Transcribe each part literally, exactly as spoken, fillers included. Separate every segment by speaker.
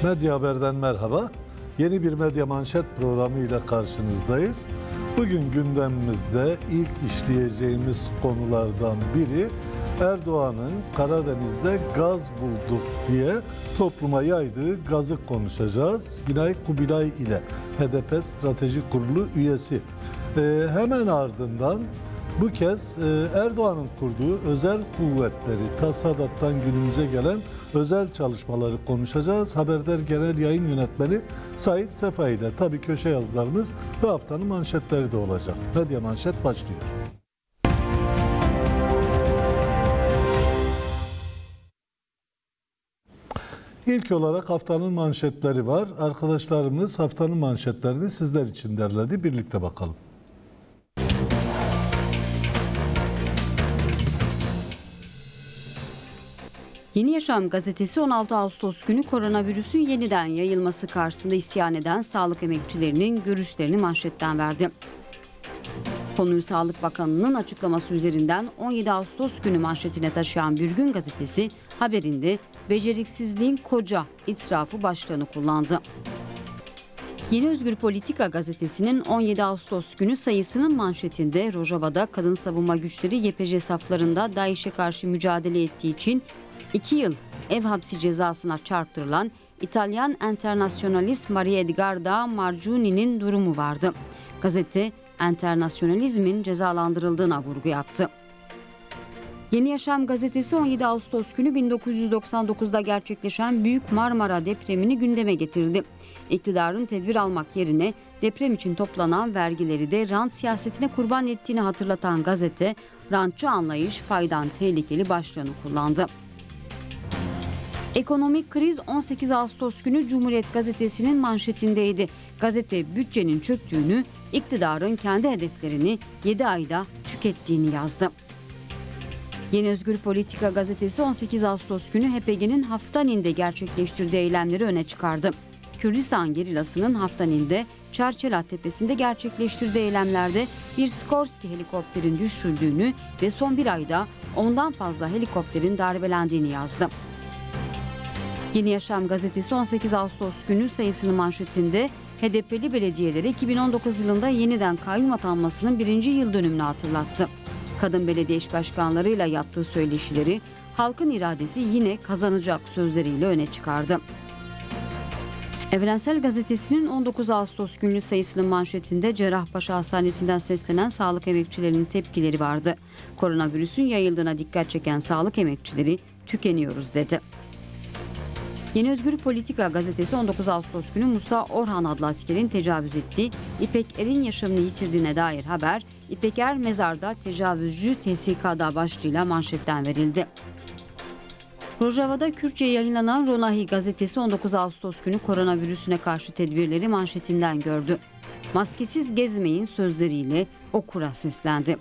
Speaker 1: Medya Haber'den merhaba. Yeni bir Medya Manşet programıyla karşınızdayız. Bugün gündemimizde ilk işleyeceğimiz konulardan biri Erdoğan'ın Karadeniz'de gaz bulduk diye topluma yaydığı gazı konuşacağız. Günay Kubilay ile H D P Strateji Kurulu üyesi. Ee, hemen ardından bu kez e, Erdoğan'ın kurduğu özel kuvvetleri, T A S A D'dan günümüze gelen özel çalışmaları konuşacağız. Haberder Genel Yayın Yönetmeni Sait Sefa ile tabii köşe yazılarımız ve haftanın manşetleri de olacak. Medya Manşet başlıyor. İlk olarak haftanın manşetleri var. Arkadaşlarımız haftanın manşetlerini sizler için derledi. Birlikte bakalım.
Speaker 2: Yeni Yaşam gazetesi on altı Ağustos günü koronavirüsün yeniden yayılması karşısında isyan eden sağlık emekçilerinin görüşlerini manşetten verdi. Konuyu Sağlık Bakanı'nın açıklaması üzerinden on yedi Ağustos günü manşetine taşıyan Bir Gün gazetesi haberinde beceriksizliğin koca itirafı başlığını kullandı. Yeni Özgür Politika gazetesinin on yedi Ağustos günü sayısının manşetinde Rojava'da kadın savunma güçleri Y P G saflarında DAEŞ'e karşı mücadele ettiği için iki yıl ev hapsi cezasına çarptırılan İtalyan enternasyonalist Maria Edgarda Margiuni'nin durumu vardı. Gazete, enternasyonalizmin cezalandırıldığına vurgu yaptı. Yeni Yaşam gazetesi on yedi Ağustos günü bin dokuz yüz doksan dokuzda gerçekleşen Büyük Marmara depremini gündeme getirdi. İktidarın tedbir almak yerine deprem için toplanan vergileri de rant siyasetine kurban ettiğini hatırlatan gazete, rantçı anlayış faydan tehlikeli başlığını kullandı. Ekonomik kriz on sekiz Ağustos günü Cumhuriyet gazetesinin manşetindeydi. Gazete bütçenin çöktüğünü, iktidarın kendi hedeflerini yedi ayda tükettiğini yazdı. Yeni Özgür Politika gazetesi on sekiz Ağustos günü H P G'nin Haftanin'de gerçekleştirdiği eylemleri öne çıkardı. Kürdistan gerilasının Haftanin'de Çerçela Tepesi'nde gerçekleştirdiği eylemlerde bir Skorsky helikopterin düşürüldüğünü ve son bir ayda ondan fazla helikopterin darbelendiğini yazdı. Yeni Yaşam gazetesi on sekiz Ağustos günü sayısının manşetinde H D P'li belediyelere iki bin on dokuz yılında yeniden kayyum atanmasının birinci yıl dönümünü hatırlattı. Kadın belediye eş başkanlarıyla yaptığı söyleşileri halkın iradesi yine kazanacak sözleriyle öne çıkardı. Evrensel Gazetesi'nin on dokuz Ağustos günlü sayısının manşetinde Cerrahpaşa Hastanesi'nden seslenen sağlık emekçilerinin tepkileri vardı. Koronavirüsün yayıldığına dikkat çeken sağlık emekçileri tükeniyoruz dedi. Yeni Özgür Politika gazetesi on dokuz Ağustos günü Musa Orhan adlı askerin tecavüz ettiği, İpek Er'in yaşamını yitirdiğine dair haber, İpek Er mezarda tecavüzcü T S K'da başlığıyla manşetten verildi. Rojava'da Kürtçe yayınlanan Ronahi gazetesi on dokuz Ağustos günü koronavirüsüne karşı tedbirleri manşetinden gördü. Maskesiz gezmeyin sözleriyle okura seslendi.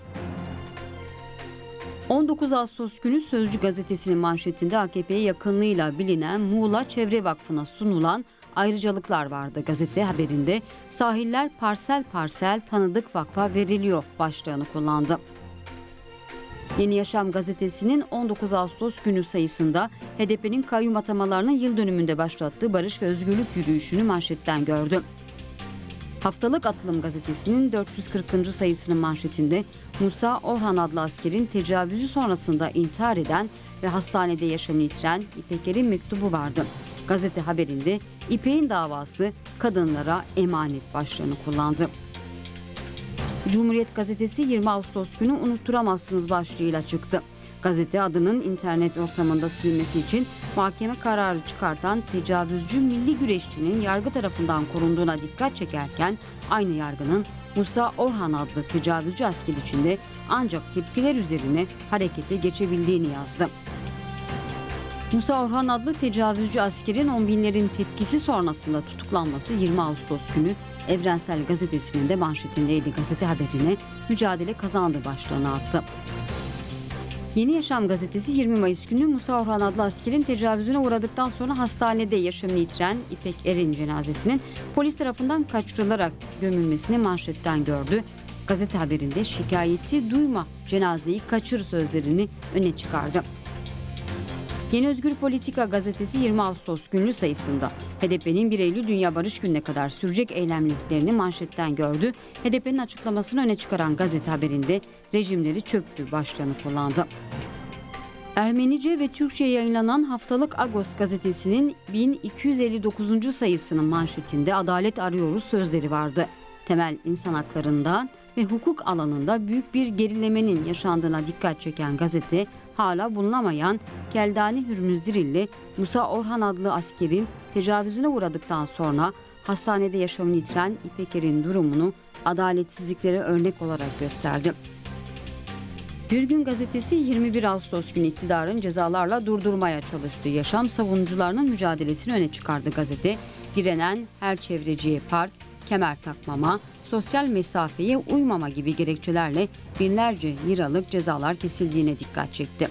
Speaker 2: on dokuz Ağustos günü Sözcü gazetesinin manşetinde A K P'ye yakınlığıyla bilinen Muğla Çevre Vakfı'na sunulan ayrıcalıklar vardı. Gazete haberinde sahiller parsel parsel tanıdık vakfa veriliyor başlığını kullandı. Yeni Yaşam gazetesinin on dokuz Ağustos günü sayısında H D P'nin kayyum atamalarının yıl dönümünde başlattığı barış ve özgürlük yürüyüşünü manşetten gördü. Haftalık Atılım gazetesinin dört yüz kırkıncı sayısının manşetinde Musa Orhan adlı askerin tecavüzü sonrasında intihar eden ve hastanede yaşamını yitiren İpek Er'in mektubu vardı. Gazete haberinde İpek'in davası kadınlara emanet başlığını kullandı. Cumhuriyet gazetesi yirmi Ağustos günü unutturamazsınız başlığıyla çıktı. Gazete adının internet ortamında silinmesi için mahkeme kararı çıkartan tecavüzcü milli güreşçinin yargı tarafından korunduğuna dikkat çekerken aynı yargının Musa Orhan adlı tecavüzcü asker için de ancak tepkiler üzerine harekete geçebildiğini yazdı. Musa Orhan adlı tecavüzcü askerin on binlerin tepkisi sonrasında tutuklanması yirmi Ağustos günü Evrensel Gazetesi'nin de manşetindeydi. Gazete haberine mücadele kazandı başlığını attı. Yeni Yaşam gazetesi yirmi Mayıs günü Musa Orhan adlı askerin tecavüzüne uğradıktan sonra hastanede yaşamını yitiren İpek Er'in cenazesinin polis tarafından kaçırılarak gömülmesini manşetten gördü. Gazete haberinde şikayeti duyma, cenazeyi kaçır sözlerini öne çıkardı. Yeni Özgür Politika gazetesi yirmi Ağustos günlü sayısında H D P'nin bir Eylül Dünya Barış Günü'ne kadar sürecek eylemliliklerini manşetten gördü. H D P'nin açıklamasını öne çıkaran gazete haberinde rejimleri çöktü başlığını kullandı. Ermenice ve Türkçe yayınlanan haftalık Agos gazetesinin bin iki yüz elli dokuzuncu sayısının manşetinde adalet arıyoruz sözleri vardı. Temel insan haklarından ve hukuk alanında büyük bir gerilemenin yaşandığına dikkat çeken gazete, hala bulunamayan Keldani Hürmüzdirilli Musa Orhan adlı askerin tecavüzüne uğradıktan sonra hastanede yaşamını yitiren İpeker'in durumunu adaletsizliklere örnek olarak gösterdi. Bir Gün gazetesi yirmi bir Ağustos günü iktidarın cezalarla durdurmaya çalıştığı yaşam savunucularının mücadelesini öne çıkardı gazete. Direnen her çevreciye park, kemer takmama, sosyal mesafeye uymama gibi gerekçelerle binlerce liralık cezalar kesildiğine dikkat çekti.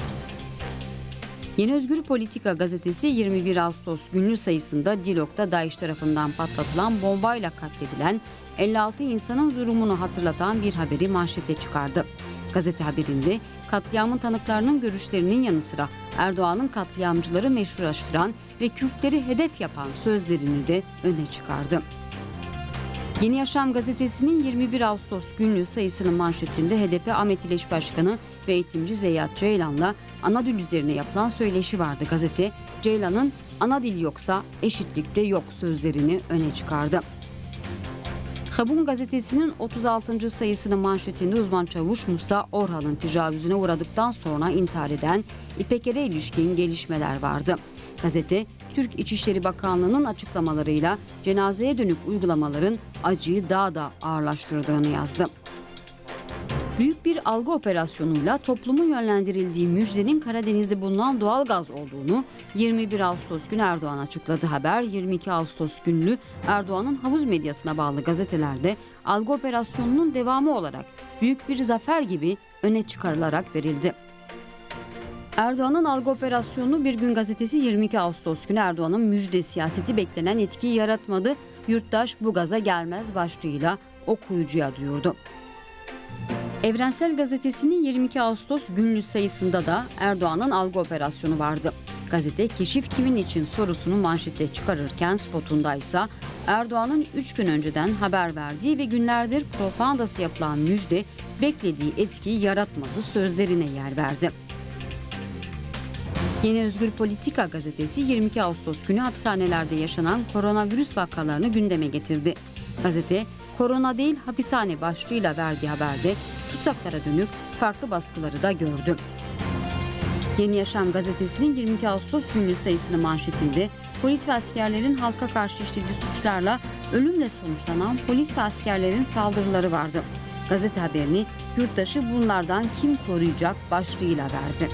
Speaker 2: Yeni Özgür Politika gazetesi yirmi bir Ağustos günlü sayısında Dilok'ta DAEŞ tarafından patlatılan bombayla katledilen elli altı insanın durumunu hatırlatan bir haberi manşete çıkardı. Gazete haberinde katliamın tanıklarının görüşlerinin yanı sıra Erdoğan'ın katliamcıları meşrulaştıran ve Kürtleri hedef yapan sözlerini de öne çıkardı. Yeni Yaşam gazetesinin yirmi bir Ağustos günlüğü sayısının manşetinde H D P Ahmet İleş Başkanı ve eğitimci Zeyyat Ceylan'la ana dil üzerine yapılan söyleşi vardı. Gazete, Ceylan'ın ana dil yoksa eşitlikte yok sözlerini öne çıkardı. Habum gazetesinin otuz altıncı sayısının manşetinde uzman çavuş Musa Orhan'ın tecavüzüne uğradıktan sonra intihar eden İpeker'e ilişkin gelişmeler vardı. Gazete, Türk İçişleri Bakanlığı'nın açıklamalarıyla cenazeye dönük uygulamaların acıyı daha da ağırlaştırdığını yazdı. Büyük bir algı operasyonuyla toplumun yönlendirildiği müjdenin Karadeniz'de bulunan doğalgaz olduğunu yirmi bir Ağustos günü Erdoğan açıkladı. Haber yirmi iki Ağustos günlü Erdoğan'ın havuz medyasına bağlı gazetelerde algı operasyonunun devamı olarak büyük bir zafer gibi öne çıkarılarak verildi. Erdoğan'ın algı operasyonu Bir Gün gazetesi yirmi iki Ağustos günü Erdoğan'ın müjde siyaseti beklenen etkiyi yaratmadı. Yurttaş bu gaza gelmez başlığıyla okuyucuya duyurdu. Evrensel Gazetesi'nin yirmi iki Ağustos günlük sayısında da Erdoğan'ın algı operasyonu vardı. Gazete keşif kimin için sorusunu manşete çıkarırken spotunda ise Erdoğan'ın üç gün önceden haber verdiği ve günlerdir propagandası yapılan müjde beklediği etkiyi yaratmadı sözlerine yer verdi. Yeni Özgür Politika gazetesi yirmi iki Ağustos günü hapishanelerde yaşanan koronavirüs vakalarını gündeme getirdi. Gazete, korona değil hapishane başlığıyla verdiği haberde tutsaklara dönük farklı baskıları da gördü. Yeni Yaşam gazetesinin yirmi iki Ağustos günlü sayısının manşetinde polis ve askerlerin halka karşı işlediği suçlarla ölümle sonuçlanan polis ve askerlerin saldırıları vardı. Gazete haberini yurttaşı bunlardan kim koruyacak başlığıyla verdi.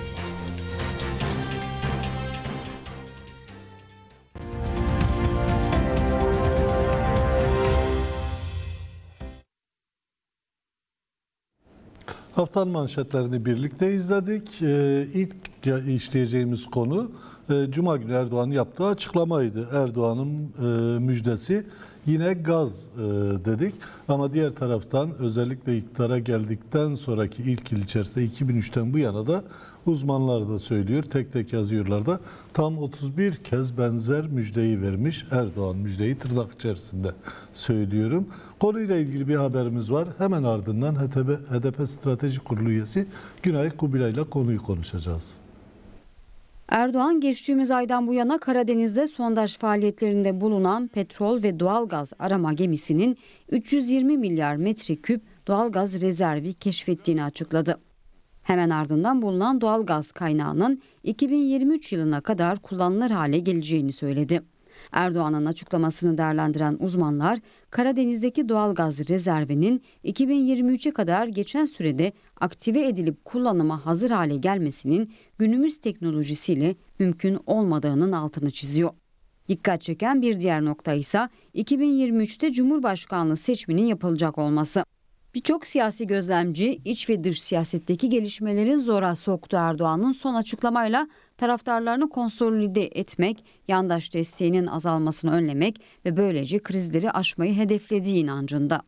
Speaker 1: Haftanın manşetlerini birlikte izledik. Ee, ilk işleyeceğimiz konu e, Cuma günü Erdoğan'ın yaptığı açıklamaydı. Erdoğan'ın e, müjdesi yine gaz e, dedik. Ama diğer taraftan özellikle iktidara geldikten sonraki ilk yıl içerisinde iki bin üçten bu yana da uzmanlar da söylüyor, tek tek yazıyorlar da tam otuz bir kez benzer müjdeyi vermiş. Erdoğan müjdeyi tırnak içerisinde söylüyorum. Konuyla ilgili bir haberimiz var. Hemen ardından H D P Strateji Kurulu üyesi Günay Kubilay ile konuyu konuşacağız.
Speaker 2: Erdoğan geçtiğimiz aydan bu yana Karadeniz'de sondaj faaliyetlerinde bulunan petrol ve doğalgaz arama gemisinin üç yüz yirmi milyar metreküp doğalgaz rezervi keşfettiğini açıkladı. Hemen ardından bulunan doğalgaz kaynağının iki bin yirmi üç yılına kadar kullanılır hale geleceğini söyledi. Erdoğan'ın açıklamasını değerlendiren uzmanlar, Karadeniz'deki doğalgaz rezervinin iki bin yirmi üçe kadar geçen sürede aktive edilip kullanıma hazır hale gelmesinin günümüz teknolojisiyle mümkün olmadığının altını çiziyor. Dikkat çeken bir diğer nokta ise iki bin yirmi üçte Cumhurbaşkanlığı seçiminin yapılacak olması. Birçok siyasi gözlemci iç ve dış siyasetteki gelişmelerin zora soktuğu Erdoğan'ın son açıklamayla taraftarlarını konsolide etmek, yandaş desteğinin azalmasını önlemek ve böylece krizleri aşmayı hedeflediği inancında.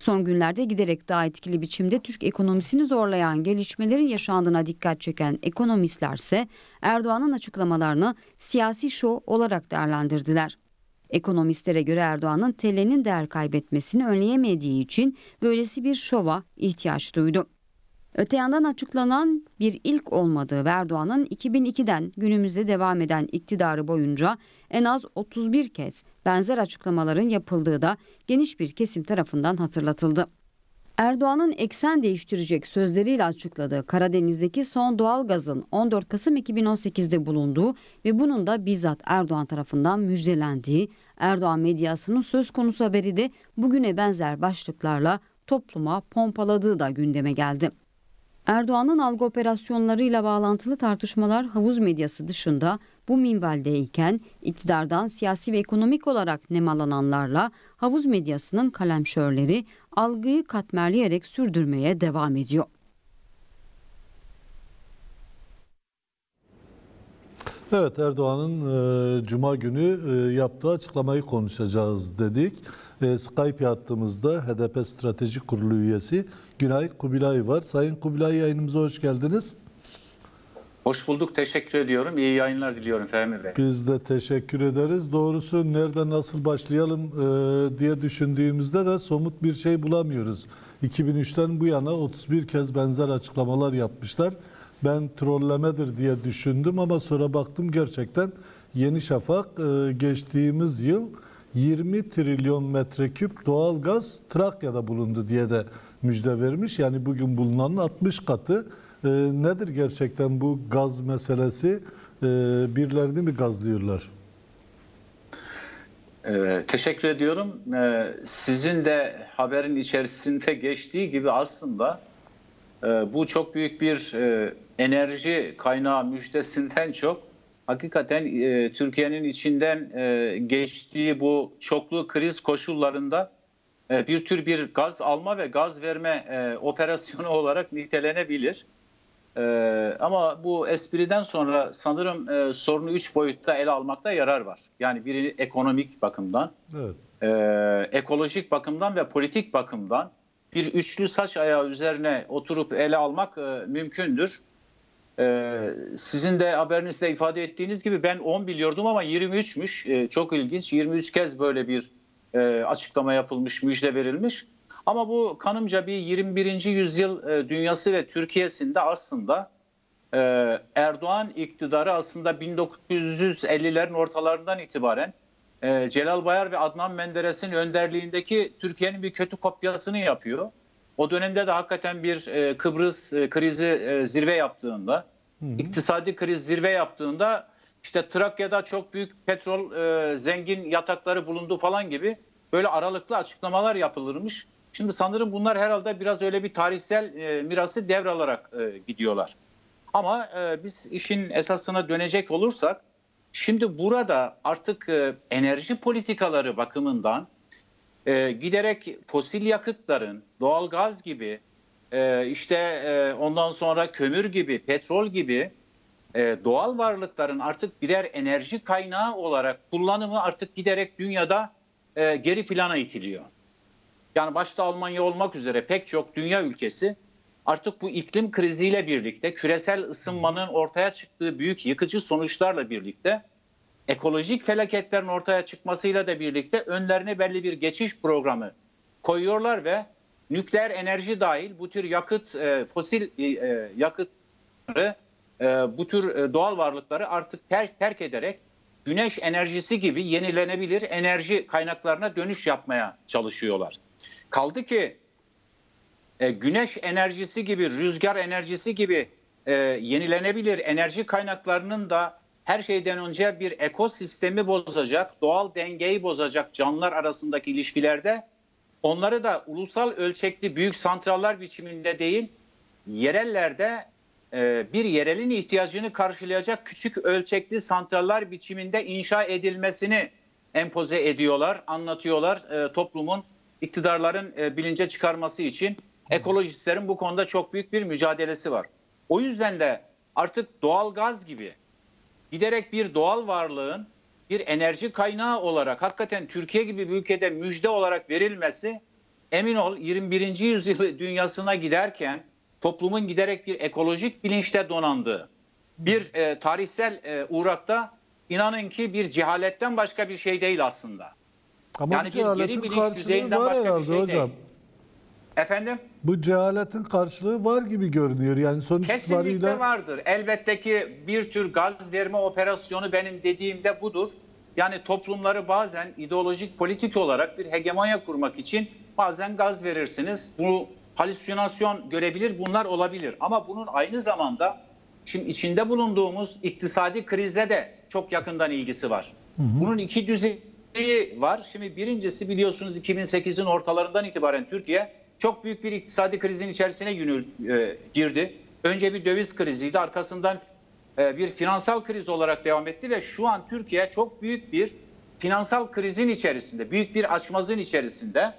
Speaker 2: Son günlerde giderek daha etkili biçimde Türk ekonomisini zorlayan gelişmelerin yaşandığına dikkat çeken ekonomistlerse Erdoğan'ın açıklamalarını siyasi şov olarak değerlendirdiler. Ekonomistlere göre Erdoğan'ın T L'nin değer kaybetmesini önleyemediği için böylesi bir şova ihtiyaç duydu. Öte yandan açıklanan bir ilk olmadığı ve Erdoğan'ın iki bin ikiden günümüze devam eden iktidarı boyunca en az otuz bir kez benzer açıklamaların yapıldığı da geniş bir kesim tarafından hatırlatıldı. Erdoğan'ın eksen değiştirecek sözleriyle açıkladığı Karadeniz'deki son doğalgazın on dört Kasım iki bin on sekizde bulunduğu ve bunun da bizzat Erdoğan tarafından müjdelendiği, Erdoğan medyasının söz konusu haberi de bugüne benzer başlıklarla topluma pompaladığı da gündeme geldi. Erdoğan'ın algı operasyonlarıyla bağlantılı tartışmalar havuz medyası dışında bu minvaldeyken iktidardan siyasi ve ekonomik olarak nemalananlarla havuz medyasının kalemşörleri algıyı katmerleyerek sürdürmeye devam ediyor.
Speaker 1: Evet, Erdoğan'ın e, Cuma günü e, yaptığı açıklamayı konuşacağız dedik. E, Skype hattımızda H D P Strateji Kurulu üyesi Günay Kubilay var. Sayın Kubilay, yayınımıza hoş geldiniz.
Speaker 3: Hoş bulduk, teşekkür ediyorum. İyi yayınlar diliyorum Fehmi Bey.
Speaker 1: Biz de teşekkür ederiz. Doğrusu nereden nasıl başlayalım e, diye düşündüğümüzde de somut bir şey bulamıyoruz. iki bin üçten bu yana otuz bir kez benzer açıklamalar yapmışlar. Ben trollemedir diye düşündüm ama sonra baktım gerçekten Yeni Şafak e, geçtiğimiz yıl yirmi trilyon metreküp doğalgaz Trakya'da bulundu diye de müjde vermiş. Yani bugün bulunanın altmış katı. E, nedir gerçekten bu gaz meselesi? E, birilerini mi gazlıyorlar?
Speaker 3: Ee, teşekkür ediyorum. Ee, sizin de haberin içerisinde geçtiği gibi aslında e, bu çok büyük bir e, enerji kaynağı müjdesinden çok hakikaten e, Türkiye'nin içinden e, geçtiği bu çoklu kriz koşullarında e, bir tür bir gaz alma ve gaz verme e, operasyonu olarak nitelenebilir. E, ama bu espriden sonra sanırım e, sorunu üç boyutta ele almakta yarar var. Yani biri ekonomik bakımdan,
Speaker 1: Evet.
Speaker 3: e, ekolojik bakımdan ve politik bakımdan bir üçlü saç ayağı üzerine oturup ele almak e, mümkündür. Ee, sizin de haberinizde ifade ettiğiniz gibi ben on biliyordum ama yirmi üçmüş. Ee, çok ilginç. yirmi üç kez böyle bir e, açıklama yapılmış, müjde verilmiş. Ama bu kanımca bir yirmi birinci yüzyıl e, dünyası ve Türkiye'sinde aslında e, Erdoğan iktidarı aslında bin dokuz yüz ellilerin ortalarından itibaren e, Celal Bayar ve Adnan Menderes'in önderliğindeki Türkiye'nin bir kötü kopyasını yapıyor. O dönemde de hakikaten bir e, Kıbrıs e, krizi e, zirve yaptığında, hı hı. iktisadi kriz zirve yaptığında işte Trakya'da çok büyük petrol e, zengin yatakları bulundu falan gibi böyle aralıklı açıklamalar yapılırmış. Şimdi sanırım bunlar herhalde biraz öyle bir tarihsel e, mirası devralarak e, gidiyorlar. Ama e, biz işin esasına dönecek olursak şimdi burada artık e, enerji politikaları bakımından E, giderek fosil yakıtların, doğalgaz gibi, e, işte e, ondan sonra kömür gibi, petrol gibi e, doğal varlıkların artık birer enerji kaynağı olarak kullanımı artık giderek dünyada e, geri plana itiliyor. Yani başta Almanya olmak üzere pek çok dünya ülkesi artık bu iklim kriziyle birlikte, küresel ısınmanın ortaya çıktığı büyük yıkıcı sonuçlarla birlikte, ekolojik felaketlerin ortaya çıkmasıyla da birlikte önlerine belli bir geçiş programı koyuyorlar ve nükleer enerji dahil bu tür yakıt, e, fosil e, yakıtları, e, bu tür e, doğal varlıkları artık ter, terk ederek güneş enerjisi gibi yenilenebilir enerji kaynaklarına dönüş yapmaya çalışıyorlar. Kaldı ki e, güneş enerjisi gibi, rüzgar enerjisi gibi e, yenilenebilir enerji kaynaklarının da her şeyden önce bir ekosistemi bozacak, doğal dengeyi bozacak canlılar arasındaki ilişkilerde onları da ulusal ölçekli büyük santraller biçiminde değil, yerellerde e, bir yerelin ihtiyacını karşılayacak küçük ölçekli santraller biçiminde inşa edilmesini empoze ediyorlar, anlatıyorlar e, toplumun, iktidarların e, bilince çıkarması için. Ekolojistlerin bu konuda çok büyük bir mücadelesi var. O yüzden de artık doğal gaz gibi giderek bir doğal varlığın bir enerji kaynağı olarak hakikaten Türkiye gibi bir ülkede müjde olarak verilmesi emin ol yirmi birinci yüzyıl dünyasına giderken toplumun giderek bir ekolojik bilinçte donandığı bir e, tarihsel e, uğrakta inanın ki bir cehaletten başka bir şey değil aslında.
Speaker 1: Ama
Speaker 3: yani
Speaker 1: bu
Speaker 3: bir geri
Speaker 1: cehaletin
Speaker 3: bilinç
Speaker 1: karşılığı
Speaker 3: düzeyinden
Speaker 1: var
Speaker 3: başka bir
Speaker 1: herhalde
Speaker 3: şey
Speaker 1: hocam.
Speaker 3: değil. Efendim?
Speaker 1: Bu cehaletin karşılığı var gibi görünüyor. Yani sonuç
Speaker 3: Kesinlikle
Speaker 1: itibariyle
Speaker 3: vardır. Elbette ki bir tür gaz verme operasyonu benim dediğimde budur. Yani toplumları bazen ideolojik politik olarak bir hegemonya kurmak için bazen gaz verirsiniz. Bu halüsinasyon görebilir, bunlar olabilir. Ama bunun aynı zamanda şimdi içinde bulunduğumuz iktisadi krizle de çok yakından ilgisi var. Hı hı. Bunun iki düzeyi var. Şimdi birincisi biliyorsunuz iki bin sekizin ortalarından itibaren Türkiye çok büyük bir iktisadi krizin içerisine yönül, e, girdi. Önce bir döviz kriziydi, arkasından e, bir finansal kriz olarak devam etti ve şu an Türkiye çok büyük bir finansal krizin içerisinde, büyük bir açmazın içerisinde.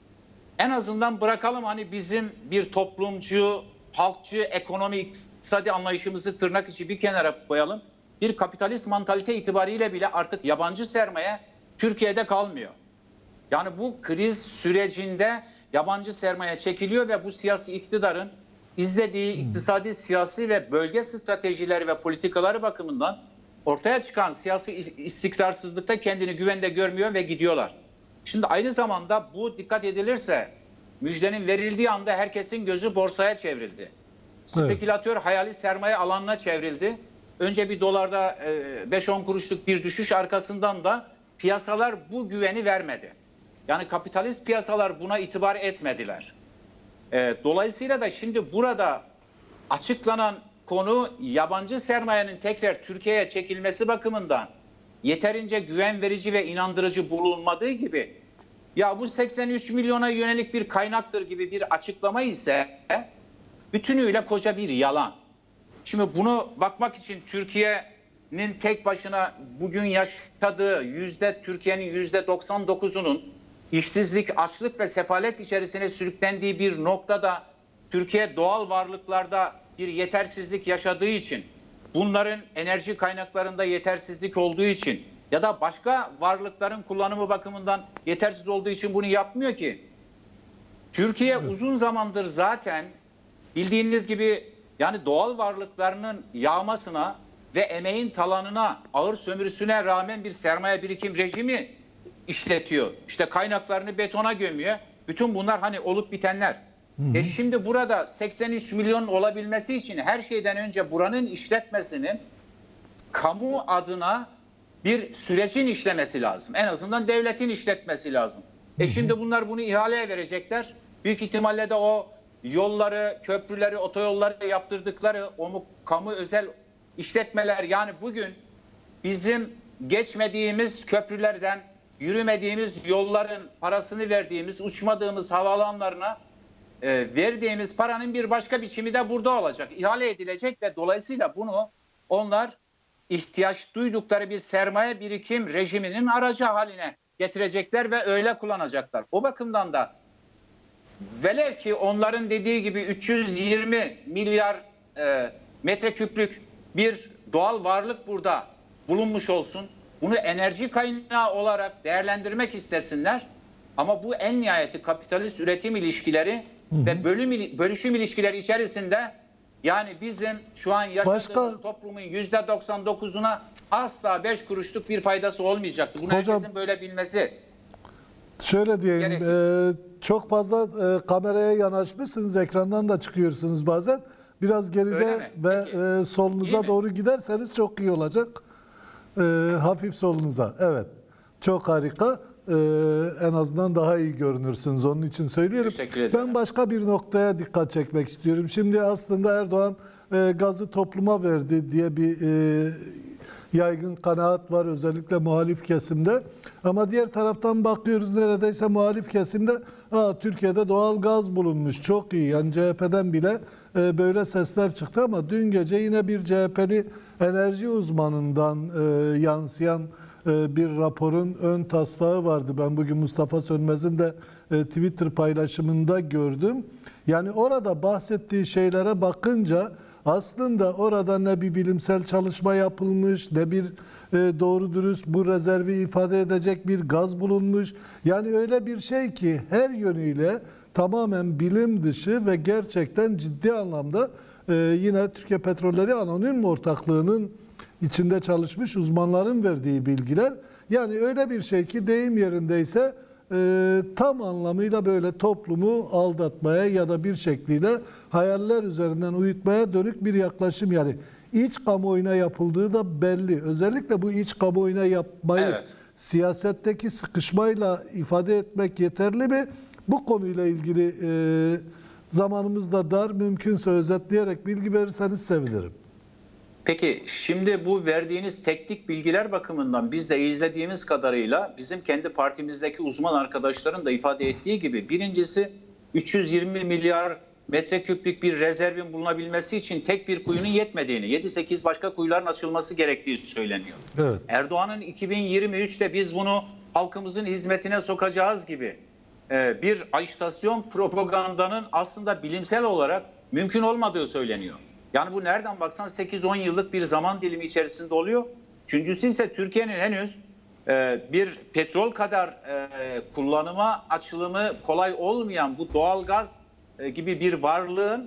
Speaker 3: En azından bırakalım hani bizim bir toplumcu, halkçı, ekonomi, iktisadi anlayışımızı tırnak içi bir kenara koyalım. Bir kapitalist mantalite itibariyle bile artık yabancı sermaye Türkiye'de kalmıyor. Yani bu kriz sürecinde yabancı sermaye çekiliyor ve bu siyasi iktidarın izlediği iktisadi, siyasi ve bölge stratejileri ve politikaları bakımından ortaya çıkan siyasi istikrarsızlıkta kendini güvende görmüyor ve gidiyorlar. Şimdi aynı zamanda bu dikkat edilirse müjdenin verildiği anda herkesin gözü borsaya çevrildi. Spekülatör evet. hayali sermaye alanına çevrildi. Önce bir dolarda beş on kuruşluk bir düşüş, arkasından da piyasalar bu güveni vermedi. Yani kapitalist piyasalar buna itibar etmediler. Dolayısıyla da şimdi burada açıklanan konu yabancı sermayenin tekrar Türkiye'ye çekilmesi bakımından yeterince güven verici ve inandırıcı bulunmadığı gibi ya bu seksen üç milyona yönelik bir kaynaktır gibi bir açıklama ise bütünüyle koca bir yalan. Şimdi bunu bakmak için Türkiye'nin tek başına bugün yaşadığı yüzde Türkiye'nin yüzde doksan dokuzunun işsizlik, açlık ve sefalet içerisine sürüklendiği bir noktada Türkiye doğal varlıklarda bir yetersizlik yaşadığı için, bunların enerji kaynaklarında yetersizlik olduğu için ya da başka varlıkların kullanımı bakımından yetersiz olduğu için bunu yapmıyor ki. Türkiye evet. uzun zamandır zaten bildiğiniz gibi yani doğal varlıklarının yağmasına ve emeğin talanına, ağır sömürüsüne rağmen bir sermaye birikim rejimi işletiyor. İşte kaynaklarını betona gömüyor. Bütün bunlar hani olup bitenler. Hı hı. E şimdi burada seksen üç milyon olabilmesi için her şeyden önce buranın işletmesinin kamu adına bir sürecin işlemesi lazım. En azından devletin işletmesi lazım. Hı hı. E şimdi bunlar bunu ihaleye verecekler. Büyük ihtimalle de o yolları, köprüleri, otoyolları yaptırdıkları o kamu özel işletmeler, yani bugün bizim geçmediğimiz köprülerden, yürümediğimiz yolların parasını verdiğimiz, uçmadığımız havaalanlarına e, verdiğimiz paranın bir başka biçimi de burada olacak. İhale edilecek ve dolayısıyla bunu onlar ihtiyaç duydukları bir sermaye birikim rejiminin aracı haline getirecekler ve öyle kullanacaklar. O bakımdan da velev ki onların dediği gibi üç yüz yirmi milyar e, metreküplük bir doğal varlık burada bulunmuş olsun. Bunu enerji kaynağı olarak değerlendirmek istesinler. Ama bu en nihayeti kapitalist üretim ilişkileri hı hı. ve bölüm, bölüşüm ilişkileri içerisinde yani bizim şu an yaşadığımız Başka... toplumun yüzde doksan dokuzuna asla beş kuruşluk bir faydası olmayacaktı. Bunu Hocam, herkesin böyle bilmesi.
Speaker 1: Şöyle diyeyim, e, çok fazla e, kameraya yanaşmışsınız, ekrandan da çıkıyorsunuz bazen. Biraz geride ve e, solunuza doğru giderseniz çok iyi olacak. E, hafif solunuza. Evet. Çok harika. E, en azından daha iyi görünürsünüz. Onun için söylüyorum. Ben başka bir noktaya dikkat çekmek istiyorum. Şimdi aslında Erdoğan e, gazı topluma verdi diye bir e, yaygın kanaat var. Özellikle muhalif kesimde. Ama diğer taraftan bakıyoruz neredeyse muhalif kesimde Aa, Türkiye'de doğal gaz bulunmuş. Çok iyi. Yani C H P'den bile e, böyle sesler çıktı ama dün gece yine bir C H P'li enerji uzmanından e, yansıyan e, bir raporun ön taslağı vardı. Ben bugün Mustafa Sönmez'in de e, Twitter paylaşımında gördüm. Yani orada bahsettiği şeylere bakınca aslında orada ne bir bilimsel çalışma yapılmış, ne bir e, doğru dürüst bu rezervi ifade edecek bir gaz bulunmuş. Yani öyle bir şey ki her yönüyle tamamen bilim dışı ve gerçekten ciddi anlamda e, yine Türkiye Petrolleri Anonim Ortaklığı'nın içinde çalışmış uzmanların verdiği bilgiler. Yani öyle bir şey ki deyim yerindeyse e, tam anlamıyla böyle toplumu aldatmaya ya da bir şekliyle hayaller üzerinden uyutmaya dönük bir yaklaşım. Yani iç kamuoyuna yapıldığı da belli. Özellikle bu iç kamuoyuna yapmayı
Speaker 3: Evet.
Speaker 1: siyasetteki sıkışmayla ifade etmek yeterli mi? Bu konuyla ilgili e, zamanımız da dar, mümkünse özetleyerek bilgi verirseniz sevinirim.
Speaker 3: Peki şimdi bu verdiğiniz teknik bilgiler bakımından biz de izlediğimiz kadarıyla bizim kendi partimizdeki uzman arkadaşların da ifade ettiği gibi birincisi üç yüz yirmi milyar metreküplük bir rezervin bulunabilmesi için tek bir kuyunun yetmediğini, yedi sekiz başka kuyuların açılması gerektiği söyleniyor.
Speaker 1: Evet.
Speaker 3: Erdoğan'ın iki bin yirmi üçte biz bunu halkımızın hizmetine sokacağız gibi bir ajitasyon propagandanın aslında bilimsel olarak mümkün olmadığı söyleniyor. Yani bu nereden baksan sekiz on yıllık bir zaman dilimi içerisinde oluyor. Üçüncüsü ise Türkiye'nin henüz bir petrol kadar kullanıma açılımı kolay olmayan bu doğalgaz gibi bir varlığın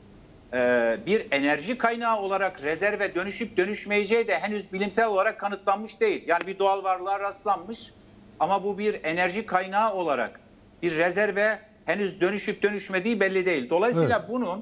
Speaker 3: bir enerji kaynağı olarak rezerve dönüşüp dönüşmeyeceği de henüz bilimsel olarak kanıtlanmış değil. Yani bir doğal varlığa rastlanmış ama bu bir enerji kaynağı olarak bir rezerve henüz dönüşüp dönüşmediği belli değil. Dolayısıyla evet. bunun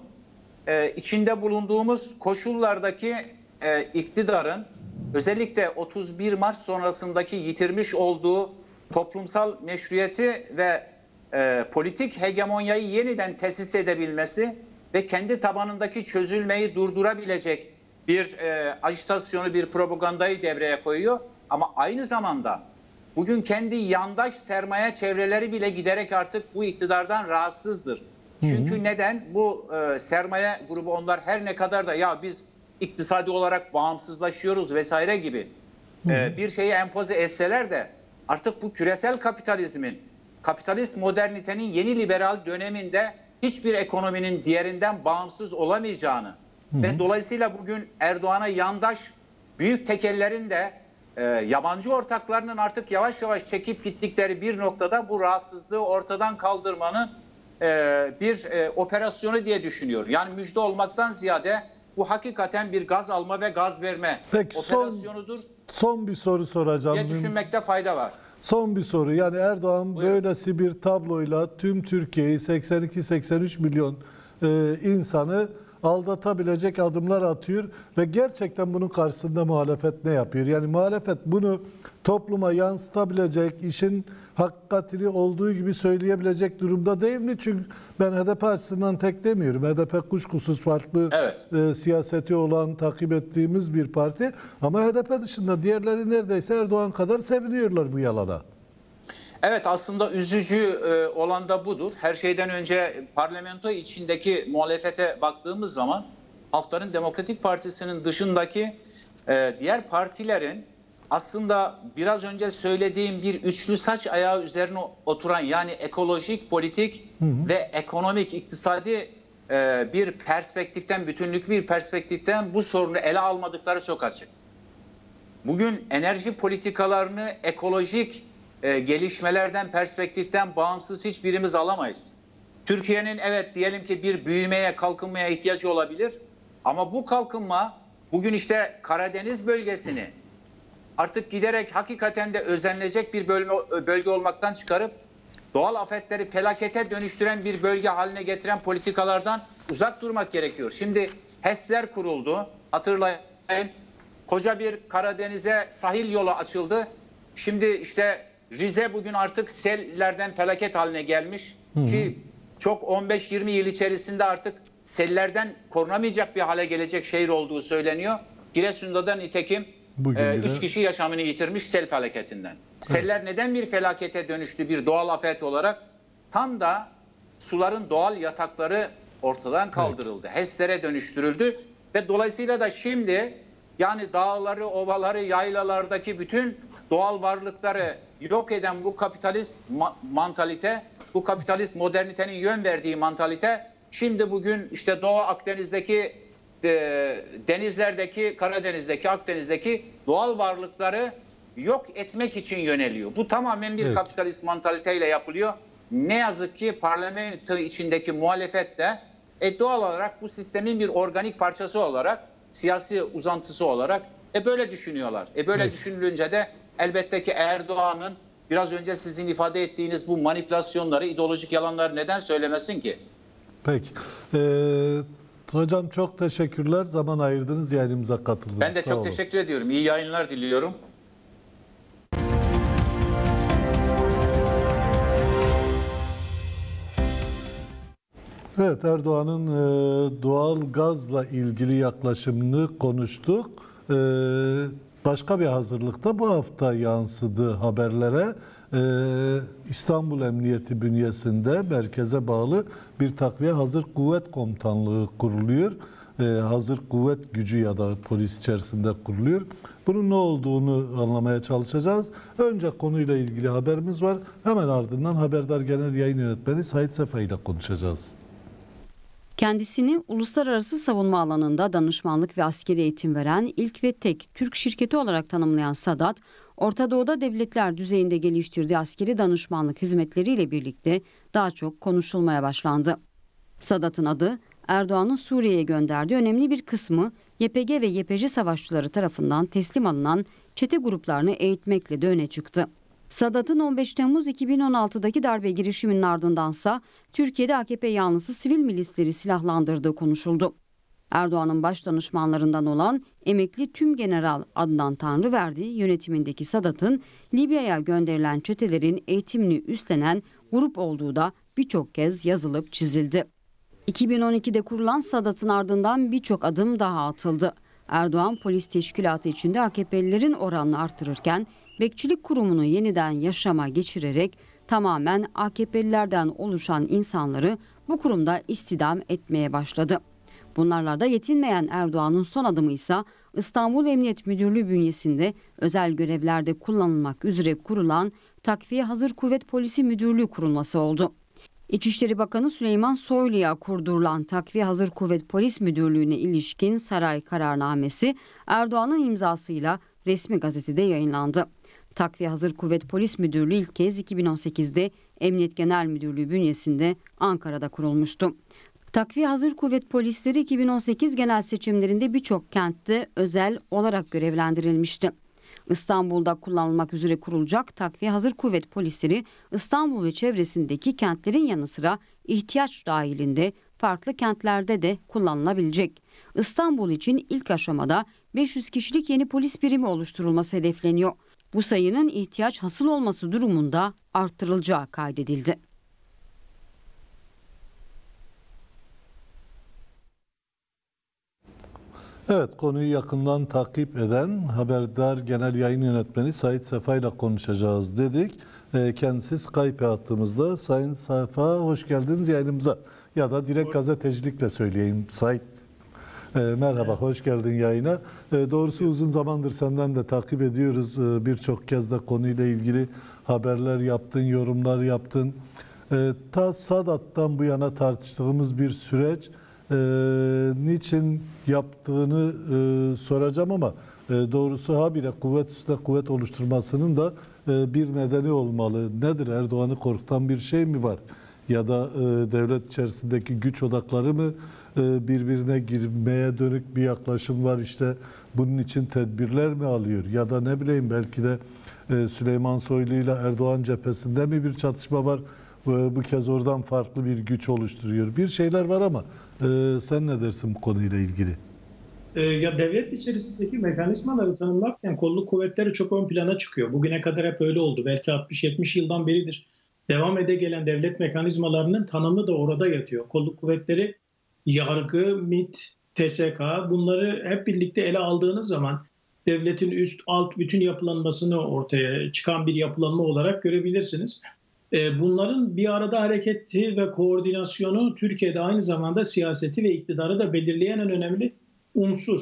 Speaker 3: e, içinde bulunduğumuz koşullardaki e, iktidarın özellikle otuz bir Mart sonrasındaki yitirmiş olduğu toplumsal meşruiyeti ve e, politik hegemonyayı yeniden tesis edebilmesi ve kendi tabanındaki çözülmeyi durdurabilecek bir e, ajitasyonu, bir propagandayı devreye koyuyor. Ama aynı zamanda bugün kendi yandaş sermaye çevreleri bile giderek artık bu iktidardan rahatsızdır. Çünkü hı hı. neden? Bu e, sermaye grubu onlar her ne kadar da ya biz iktisadi olarak bağımsızlaşıyoruz vesaire gibi e, bir şeyi empoze etseler de artık bu küresel kapitalizmin, kapitalist modernitenin yeni liberal döneminde hiçbir ekonominin diğerinden bağımsız olamayacağını hı hı. ve dolayısıyla bugün Erdoğan'a yandaş büyük tekellerin de e, yabancı ortaklarının artık yavaş yavaş çekip gittikleri bir noktada bu rahatsızlığı ortadan kaldırmanın e, bir e, operasyonu diye düşünüyor. Yani müjde olmaktan ziyade bu hakikaten bir gaz alma ve gaz verme
Speaker 1: Peki,
Speaker 3: operasyonudur.
Speaker 1: Son, son bir soru soracağım.
Speaker 3: diye düşünmekte fayda var.
Speaker 1: Son bir soru. Yani Erdoğan Buyurun. böylesi bir tabloyla tüm Türkiye'yi seksen iki seksen üç milyon e, insanı aldatabilecek adımlar atıyor ve gerçekten bunun karşısında muhalefet ne yapıyor? Yani muhalefet bunu topluma yansıtabilecek, işin hakikatini olduğu gibi söyleyebilecek durumda değil mi? Çünkü ben H D P açısından tek demiyorum. H D P kuşkusuz farklı evet. e, siyaseti olan, takip ettiğimiz bir parti. Ama H D P dışında diğerleri neredeyse Erdoğan kadar seviniyorlar bu yalana.
Speaker 3: Evet, aslında üzücü olan da budur. Her şeyden önce parlamento içindeki muhalefete baktığımız zaman Halkların Demokratik Partisi'nin dışındaki diğer partilerin aslında biraz önce söylediğim bir üçlü saç ayağı üzerine oturan yani ekolojik, politik hı hı. ve ekonomik, iktisadi bir perspektiften, bütünlük bir perspektiften bu sorunu ele almadıkları çok açık. Bugün enerji politikalarını ekolojik e, gelişmelerden, perspektiften bağımsız hiçbirimiz alamayız. Türkiye'nin evet diyelim ki bir büyümeye, kalkınmaya ihtiyacı olabilir. Ama bu kalkınma bugün işte Karadeniz bölgesini artık giderek hakikaten de özenilecek bir bölme, bölge olmaktan çıkarıp doğal afetleri felakete dönüştüren bir bölge haline getiren politikalardan uzak durmak gerekiyor. Şimdi HES'ler kuruldu. Hatırlayın. Koca bir Karadeniz'e sahil yolu açıldı. Şimdi işte Rize bugün artık sellerden felaket haline gelmiş. Hı hı. Ki çok on beş yirmi yıl içerisinde artık sellerden korunamayacak bir hale gelecek şehir olduğu söyleniyor. Giresun'da da nitekim e, üç kişi yaşamını yitirmiş sel felaketinden. Hı. Seller neden bir felakete dönüştü bir doğal afet olarak? Tam da suların doğal yatakları ortadan kaldırıldı. Evet. HES'lere dönüştürüldü ve dolayısıyla da şimdi yani dağları, ovaları, yaylalardaki bütün doğal varlıkları yok eden bu kapitalist ma mantalite, bu kapitalist modernitenin yön verdiği mantalite, şimdi bugün işte Doğu Akdeniz'deki, e, denizlerdeki, Karadeniz'deki, Akdeniz'deki doğal varlıkları yok etmek için yöneliyor. Bu tamamen bir evet. kapitalist mantaliteyle yapılıyor. Ne yazık ki parlamento içindeki muhalefet de e, doğal olarak bu sistemin bir organik parçası olarak, siyasi uzantısı olarak e, böyle düşünüyorlar. E, böyle evet. düşünülünce de elbette ki Erdoğan'ın biraz önce sizin ifade ettiğiniz bu manipülasyonları, ideolojik yalanları neden söylemesin ki?
Speaker 1: Peki. Ee, hocam çok teşekkürler. Zaman ayırdınız, yayınımıza katıldınız.
Speaker 3: Ben de
Speaker 1: Sağ
Speaker 3: çok
Speaker 1: olun.
Speaker 3: teşekkür ediyorum. İyi yayınlar diliyorum.
Speaker 1: Evet, Erdoğan'ın e, doğal gazla ilgili yaklaşımını konuştuk. E, başka bir hazırlıkta bu hafta yansıdı haberlere. E, İstanbul Emniyeti bünyesinde merkeze bağlı bir takviye hazır kuvvet komutanlığı kuruluyor. E, hazır kuvvet gücü ya da polis içerisinde kuruluyor. Bunun ne olduğunu anlamaya çalışacağız. Önce konuyla ilgili haberimiz var. Hemen ardından Haberdar Genel Yayın Yönetmeni Sait Sefa ile konuşacağız.
Speaker 2: Kendisini uluslararası savunma alanında danışmanlık ve askeri eğitim veren ilk ve tek Türk şirketi olarak tanımlayan Sadat, Orta Doğu'da devletler düzeyinde geliştirdiği askeri danışmanlık hizmetleriyle birlikte daha çok konuşulmaya başlandı. Sadat'ın adı, Erdoğan'ın Suriye'ye gönderdiği önemli bir kısmı Y P G ve Y P J savaşçıları tarafından teslim alınan çete gruplarını eğitmekle de öne çıktı. Sadat'ın on beş Temmuz iki bin on altıdaki darbe girişiminin ardındansa Türkiye'de A K P yanlısı sivil milisleri silahlandırdığı konuşuldu. Erdoğan'ın baş danışmanlarından olan emekli Tümgeneral Adnan Tanrıverdi yönetimindeki Sadat'ın Libya'ya gönderilen çetelerin eğitimini üstlenen grup olduğu da birçok kez yazılıp çizildi. iki bin on ikide kurulan Sadat'ın ardından birçok adım daha atıldı. Erdoğan polis teşkilatı içinde A K P'lilerin oranını artırırken Bekçilik Kurumu'nu yeniden yaşama geçirerek tamamen A K P'lilerden oluşan insanları bu kurumda istihdam etmeye başladı. Bunlarla da yetinmeyen Erdoğan'ın son adımı ise İstanbul Emniyet Müdürlüğü bünyesinde özel görevlerde kullanılmak üzere kurulan Takviye Hazır Kuvvet Polisi Müdürlüğü kurulması oldu. İçişleri Bakanı Süleyman Soylu'ya kurdurulan Takviye Hazır Kuvvet Polis Müdürlüğü'ne ilişkin saray kararnamesi Erdoğan'ın imzasıyla resmi gazetede yayınlandı. Takviye Hazır Kuvvet Polis Müdürlüğü ilk kez iki bin on sekizde Emniyet Genel Müdürlüğü bünyesinde Ankara'da kurulmuştu. Takviye Hazır Kuvvet Polisleri iki bin on sekiz genel seçimlerinde birçok kentte özel olarak görevlendirilmişti. İstanbul'da kullanılmak üzere kurulacak Takviye Hazır Kuvvet Polisleri İstanbul ve çevresindeki kentlerin yanı sıra ihtiyaç dahilinde farklı kentlerde de kullanılabilecek. İstanbul için ilk aşamada beş yüz kişilik yeni polis birimi oluşturulması hedefleniyor. Bu sayının ihtiyaç hasıl olması durumunda artırılacağı kaydedildi.
Speaker 1: Evet, konuyu yakından takip eden Haberdar Genel Yayın Yönetmeni Sait Sefa ile konuşacağız dedik. Kendisi Skype hattımızda. Sayın Sefa, hoş geldiniz yayınımıza. Ya da direkt gazetecilikle söyleyeyim. Sait, merhaba, hoş geldin yayına. Doğrusu uzun zamandır senden de takip ediyoruz. Birçok kez de konuyla ilgili haberler yaptın, yorumlar yaptın. Ta Sadat'tan bu yana tartıştığımız bir süreç. Ee, niçin yaptığını e, soracağım ama e, doğrusu habire kuvvet üstüne kuvvet oluşturmasının da e, bir nedeni olmalı. Nedir? Erdoğan'ı korkutan bir şey mi var? Ya da e, devlet içerisindeki güç odakları mı e, birbirine girmeye dönük bir yaklaşım var? İşte bunun için tedbirler mi alıyor? Ya da ne bileyim belki de e, Süleyman Soylu ile Erdoğan cephesinde mi bir çatışma var? Bu kez oradan farklı bir güç oluşturuyor. Bir şeyler var ama e, sen ne dersin bu konuyla ilgili?
Speaker 4: E, ya devlet içerisindeki mekanizmaları tanımlarken kolluk kuvvetleri çok ön plana çıkıyor. Bugüne kadar hep öyle oldu. Belki altmış yetmiş yıldan beridir devam ede gelen devlet mekanizmalarının tanımı da orada yatıyor. Kolluk kuvvetleri, yargı, MİT, T S K bunları hep birlikte ele aldığınız zaman devletin üst alt bütün yapılanmasını ortaya çıkan bir yapılanma olarak görebilirsiniz. Bunların bir arada hareketi ve koordinasyonu Türkiye'de aynı zamanda siyaseti ve iktidarı da belirleyen en önemli unsur.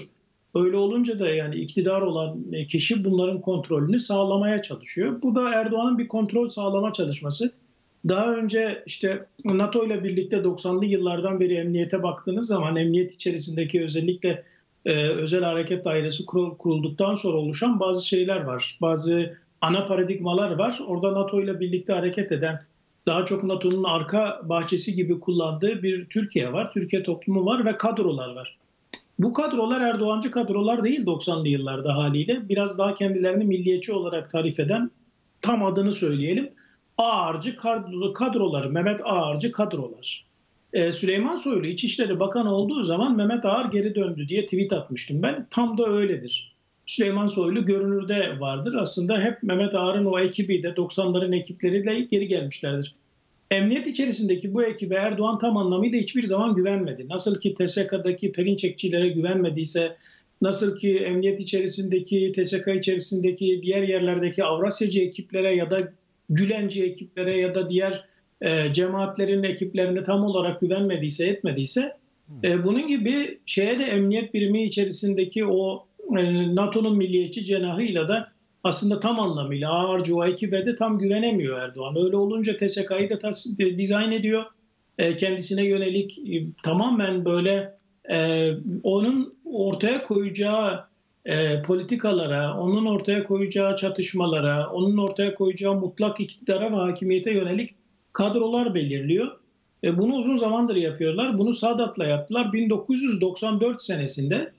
Speaker 4: Öyle olunca da yani iktidar olan kişi bunların kontrolünü sağlamaya çalışıyor. Bu da Erdoğan'ın bir kontrol sağlama çalışması. Daha önce işte NATO ile birlikte doksanlı yıllardan beri emniyete baktığınız zaman emniyet içerisindeki özellikle e, özel hareket dairesi kurulduktan sonra oluşan bazı şeyler var. Bazı ana paradigmalar var. Orada NATO ile birlikte hareket eden, daha çok NATO'nun arka bahçesi gibi kullandığı bir Türkiye var. Türkiye toplumu var ve kadrolar var. Bu kadrolar Erdoğancı kadrolar değil doksanlı yıllarda haliyle. Biraz daha kendilerini milliyetçi olarak tarif eden, tam adını söyleyelim, Ağarcı kadrolar, Mehmet Ağarcı kadrolar. Ee, Süleyman Soylu İçişleri Bakanı olduğu zaman Mehmet Ağar geri döndü diye tweet atmıştım ben. Tam da öyledir. Süleyman Soylu görünürde vardır. Aslında hep Mehmet Ağar'ın o ekibi de doksanların ekipleriyle geri gelmişlerdir. Emniyet içerisindeki bu ekibe Erdoğan tam anlamıyla hiçbir zaman güvenmedi. Nasıl ki T S K'daki Perinçekçilere güvenmediyse, nasıl ki emniyet içerisindeki, T S K içerisindeki diğer yerlerdeki Avrasyacı ekiplere ya da Gülenci ekiplere ya da diğer e, cemaatlerin ekiplerine tam olarak güvenmediyse, etmediyse, e, bunun gibi şeye de emniyet birimi içerisindeki o e, NATO'nun milliyetçi cenahıyla da aslında tam anlamıyla ağırcı o ekibe de tam güvenemiyor Erdoğan. Öyle olunca T S K'yı da dizayn ediyor. E, kendisine yönelik e, tamamen böyle e, onun ortaya koyacağı E, politikalara, onun ortaya koyacağı çatışmalara, onun ortaya koyacağı mutlak iktidara ve hakimiyete yönelik kadrolar belirliyor. E, bunu uzun zamandır yapıyorlar. Bunu Sadat'la yaptılar. bin dokuz yüz doksan dört senesinde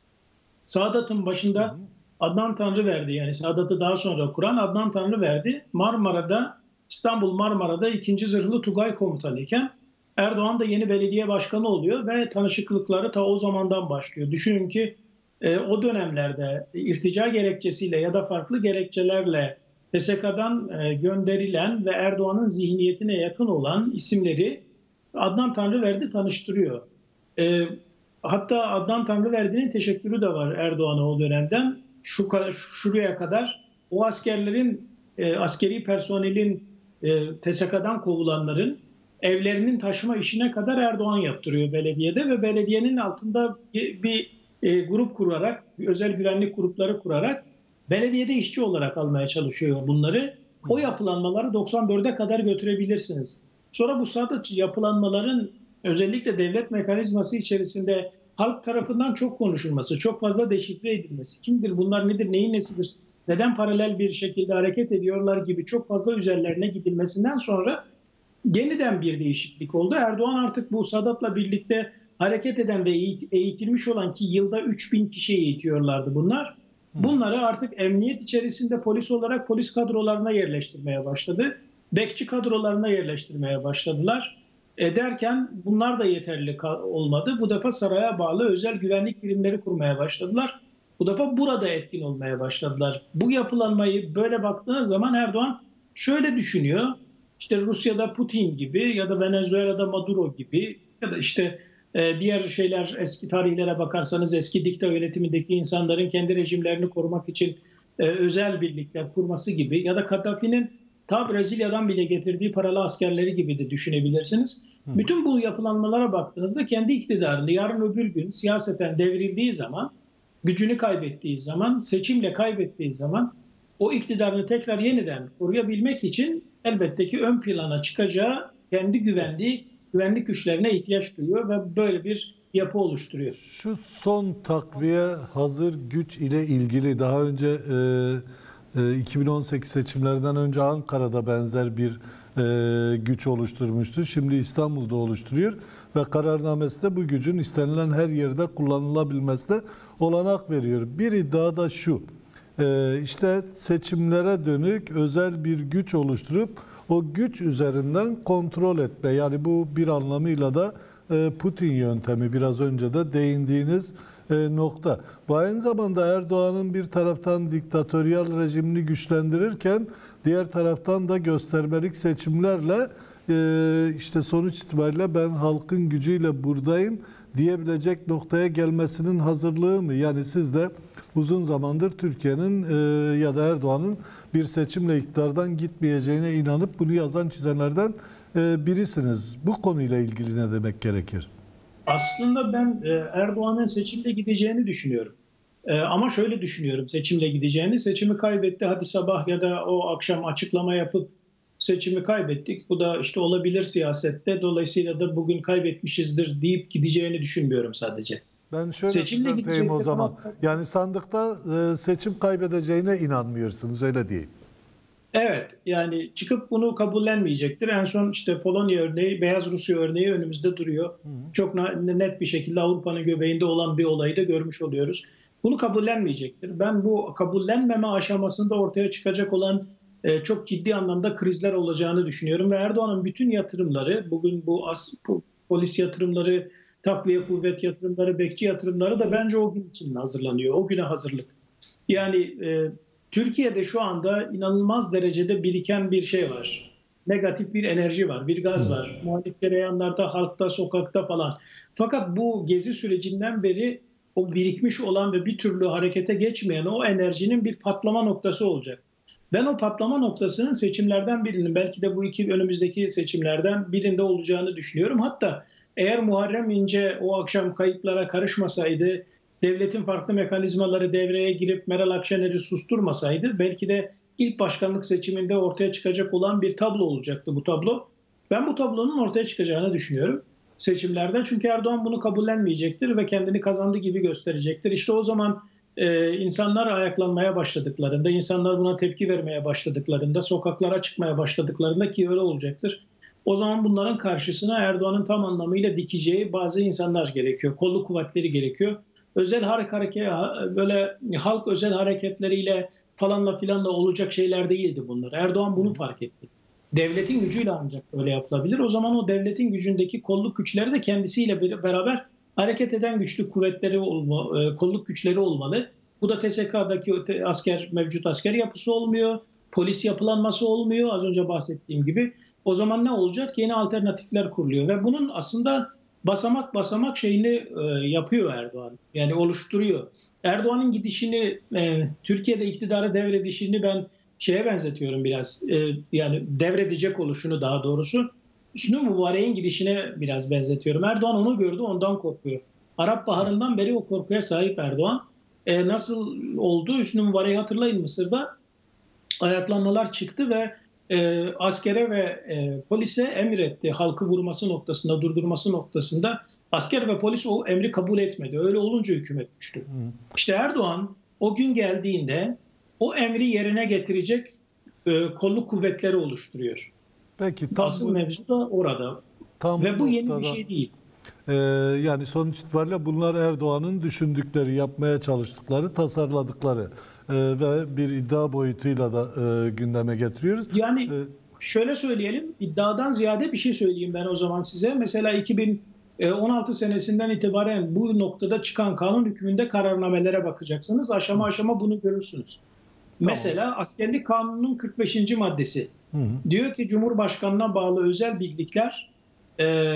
Speaker 4: Sadat'ın başında Adnan Tanrıverdi, yani Sadat'ı daha sonra kuran Adnan Tanrıverdi, Marmara'da, İstanbul Marmara'da ikinci Zırhlı Tugay Komutanıyken Erdoğan da yeni belediye başkanı oluyor ve tanışıklıkları ta o zamandan başlıyor. Düşünün ki E, o dönemlerde irtica gerekçesiyle ya da farklı gerekçelerle T S K'dan e, gönderilen ve Erdoğan'ın zihniyetine yakın olan isimleri Adnan Tanrıverdi tanıştırıyor. E, hatta Adnan Tanrıverdi'nin teşekkürü de var Erdoğan'a o dönemden. Şu şuraya kadar o askerlerin, e, askeri personelin, e, T S K'dan kovulanların evlerinin taşıma işine kadar Erdoğan yaptırıyor belediyede ve belediyenin altında bir, bir E, grup kurarak, özel güvenlik grupları kurarak belediyede işçi olarak almaya çalışıyor bunları. O yapılanmaları doksan dörde kadar götürebilirsiniz. Sonra bu Sadat yapılanmaların özellikle devlet mekanizması içerisinde halk tarafından çok konuşulması, çok fazla deşifre edilmesi, kimdir bunlar, nedir, neyin nesidir, neden paralel bir şekilde hareket ediyorlar gibi çok fazla üzerlerine gidilmesinden sonra yeniden bir değişiklik oldu. Erdoğan artık bu Sadat'la birlikte hareket eden ve eğitilmiş olan, ki yılda üç bin kişi eğitiyorlardı bunlar. Bunları artık emniyet içerisinde polis olarak polis kadrolarına yerleştirmeye başladı. Bekçi kadrolarına yerleştirmeye başladılar. E derken bunlar da yeterli olmadı. Bu defa saraya bağlı özel güvenlik birimleri kurmaya başladılar. Bu defa burada etkin olmaya başladılar. Bu yapılanmayı böyle baktığınız zaman Erdoğan şöyle düşünüyor. İşte Rusya'da Putin gibi ya da Venezuela'da Maduro gibi ya da işte diğer şeyler, eski tarihlere bakarsanız eski dikta yönetimindeki insanların kendi rejimlerini korumak için özel birlikler kurması gibi ya da Kaddafi'nin ta Brezilya'dan bile getirdiği paralı askerleri gibi de düşünebilirsiniz. Hı. Bütün bu yapılanmalara baktığınızda kendi iktidarını yarın öbür gün siyaseten devrildiği zaman, gücünü kaybettiği zaman, seçimle kaybettiği zaman o iktidarını tekrar yeniden koruyabilmek için elbette ki ön plana çıkacağı kendi güvenliği güvenlik güçlerine ihtiyaç duyuyor ve böyle bir yapı oluşturuyor.
Speaker 1: Şu son takviye hazır güç ile ilgili daha önce e, e, iki bin on sekiz seçimlerden önce Ankara'da benzer bir e, güç oluşturmuştu. Şimdi İstanbul'da oluşturuyor ve kararnamesi de bu gücün istenilen her yerde kullanılabilmesine olanak veriyor. Bir iddia da şu, e, işte seçimlere dönük özel bir güç oluşturup o güç üzerinden kontrol etme. Yani bu bir anlamıyla da Putin yöntemi, biraz önce de değindiğiniz nokta. Bu aynı zamanda Erdoğan'ın bir taraftan diktatöryal rejimini güçlendirirken diğer taraftan da göstermelik seçimlerle işte sonuç itibariyle ben halkın gücüyle buradayım diyebilecek noktaya gelmesinin hazırlığı mı? Yani siz de uzun zamandır Türkiye'nin e, ya da Erdoğan'ın bir seçimle iktidardan gitmeyeceğine inanıp bunu yazan çizenlerden e, birisiniz. Bu konuyla ilgili ne demek gerekir?
Speaker 4: Aslında ben e, Erdoğan'ın seçimle gideceğini düşünüyorum. Ee, ama şöyle düşünüyorum seçimle gideceğini. Seçimi kaybetti, hadi sabah ya da o akşam açıklama yapıp seçimi kaybettik, bu da işte olabilir siyasette, dolayısıyla da bugün kaybetmişizdir deyip gideceğini düşünmüyorum sadece.
Speaker 1: Ben şöyle
Speaker 4: Seçimle
Speaker 1: düzelteyim o zaman.
Speaker 4: gidecekleri-
Speaker 1: Yani sandıkta e, seçim kaybedeceğine inanmıyorsunuz, öyle diyeyim.
Speaker 4: Evet, yani çıkıp bunu kabullenmeyecektir. En son işte Polonya örneği, Beyaz Rusya örneği önümüzde duruyor. Hı hı. Çok net bir şekilde Avrupa'nın göbeğinde olan bir olayı da görmüş oluyoruz. Bunu kabullenmeyecektir. Ben bu kabullenmeme aşamasında ortaya çıkacak olan e, çok ciddi anlamda krizler olacağını düşünüyorum. Ve Erdoğan'ın bütün yatırımları, bugün bu, as, bu polis yatırımları, takviye kuvvet yatırımları, bekçi yatırımları da bence o gün için hazırlanıyor. O güne hazırlık. Yani e, Türkiye'de şu anda inanılmaz derecede biriken bir şey var. Negatif bir enerji var, bir gaz var. Muhalif cereyanlarda, halkta, sokakta falan. Fakat bu gezi sürecinden beri o birikmiş olan ve bir türlü harekete geçmeyen o enerjinin bir patlama noktası olacak. Ben o patlama noktasının seçimlerden birinin, belki de bu iki önümüzdeki seçimlerden birinde olacağını düşünüyorum. Hatta eğer Muharrem İnce o akşam kayıplara karışmasaydı, devletin farklı mekanizmaları devreye girip Meral Akşener'i susturmasaydı, belki de ilk başkanlık seçiminde ortaya çıkacak olan bir tablo olacaktı bu tablo. Ben bu tablonun ortaya çıkacağını düşünüyorum seçimlerde. Çünkü Erdoğan bunu kabullenmeyecektir ve kendini kazandı gibi gösterecektir. İşte o zaman e, insanlar ayaklanmaya başladıklarında, insanlar buna tepki vermeye başladıklarında, sokaklara çıkmaya başladıklarında, ki öyle olacaktır, o zaman bunların karşısına Erdoğan'ın tam anlamıyla dikeceği bazı insanlar gerekiyor. Kolluk kuvvetleri gerekiyor. Özel hareket, böyle halk özel hareketleriyle falanla filanla olacak şeyler değildi bunlar. Erdoğan bunu fark etti. Devletin gücüyle ancak öyle yapılabilir. O zaman o devletin gücündeki kolluk güçleri de kendisiyle beraber hareket eden güçlü kuvvetleri olma, kolluk güçleri olmalı. Bu da T S K'daki asker, mevcut asker yapısı olmuyor. Polis yapılanması olmuyor az önce bahsettiğim gibi. O zaman ne olacak? Yeni alternatifler kuruluyor ve bunun aslında basamak basamak şeyini e, yapıyor Erdoğan. Yani oluşturuyor. Erdoğan'ın gidişini, e, Türkiye'de iktidarı devredişini ben şeye benzetiyorum biraz. E, yani devredecek oluşunu daha doğrusu. Hüsnü Mübarek'in gidişine biraz benzetiyorum. Erdoğan onu gördü, ondan korkuyor. Arap Baharı'ndan beri o korkuya sahip Erdoğan. E, nasıl oldu? Hüsnü Mübarek'i hatırlayın, Mısır'da ayaklanmalar çıktı ve E, askere ve e, polise emretti, halkı vurması noktasında, durdurması noktasında. Asker ve polis o emri kabul etmedi. Öyle olunca hükümet düştü. Hı. İşte Erdoğan o gün geldiğinde o emri yerine getirecek e, kolluk kuvvetleri oluşturuyor.
Speaker 1: Peki, tam
Speaker 4: asıl
Speaker 1: bu,
Speaker 4: mevzu da orada. Tam ve bu noktada, yeni bir şey değil.
Speaker 1: E, yani sonuç itibariyle bunlar Erdoğan'ın düşündükleri, yapmaya çalıştıkları, tasarladıkları ve bir iddia boyutuyla da e, gündeme getiriyoruz.
Speaker 4: Yani ee, şöyle söyleyelim, iddiadan ziyade bir şey söyleyeyim ben o zaman size. Mesela iki bin on altı senesinden itibaren bu noktada çıkan kanun hükmünde kararnamelere bakacaksınız. Aşama aşama bunu görürsünüz. Tamam. Mesela askerlik kanununun kırk beşinci maddesi hı hı. diyor ki Cumhurbaşkanı'na bağlı özel birlikler e,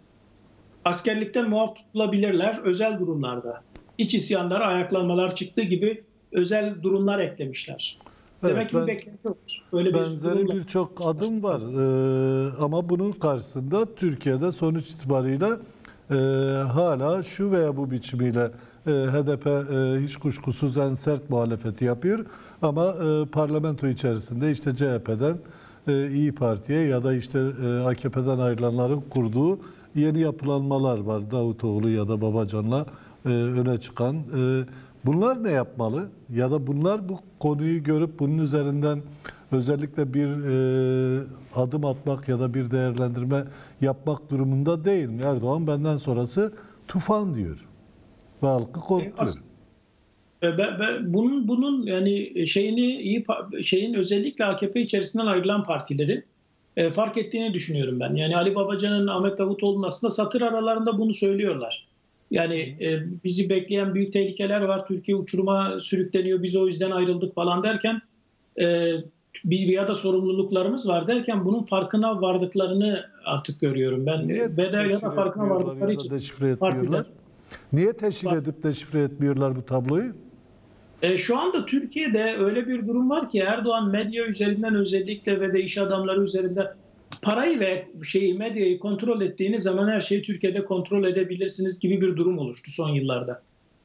Speaker 4: askerlikten muaf tutulabilirler özel durumlarda. İç isyanlar, ayaklanmalar çıktığı gibi özel durumlar eklemişler. Evet, demek ki ben, bir beklenti yok. Böyle
Speaker 1: benzeri birçok adım var. Ee, ama bunun karşısında Türkiye'de sonuç itibariyle e, hala şu veya bu biçimiyle e, H D P e, hiç kuşkusuz en sert muhalefeti yapıyor. Ama e, parlamento içerisinde işte C H P'den e, İYİ Parti'ye ya da işte e, A K P'den ayrılanların kurduğu yeni yapılanmalar var. Davutoğlu ya da Babacan'la e, öne çıkan. E, Bunlar ne yapmalı? Ya da bunlar bu konuyu görüp bunun üzerinden özellikle bir e, adım atmak ya da bir değerlendirme yapmak durumunda değil mi? Erdoğan benden sonrası tufan diyor ve halkı korkutuyor.
Speaker 4: Ben, ben, bunun bunun yani şeyini iyi şeyin özellikle A K P içerisinden ayrılan partilerin e, fark ettiğini düşünüyorum ben. Yani Ali Babacan'ın, Ahmet Davutoğlu'nun aslında satır aralarında bunu söylüyorlar. Yani e, bizi bekleyen büyük tehlikeler var. Türkiye uçuruma sürükleniyor. Biz o yüzden ayrıldık falan derken e, biz ya da sorumluluklarımız var derken bunun farkına vardıklarını artık görüyorum. Ben
Speaker 1: Niye
Speaker 4: ve de ya da farkına vardıkları için
Speaker 1: deşifre etmiyorlar? Niye teşhir edip deşifre etmiyorlar bu tabloyu?
Speaker 4: E, şu anda Türkiye'de öyle bir durum var ki Erdoğan medya üzerinden özellikle ve de iş adamları üzerinden parayı ve şeyi medyayı kontrol ettiğiniz zaman her şeyi Türkiye'de kontrol edebilirsiniz gibi bir durum oluştu son yıllarda.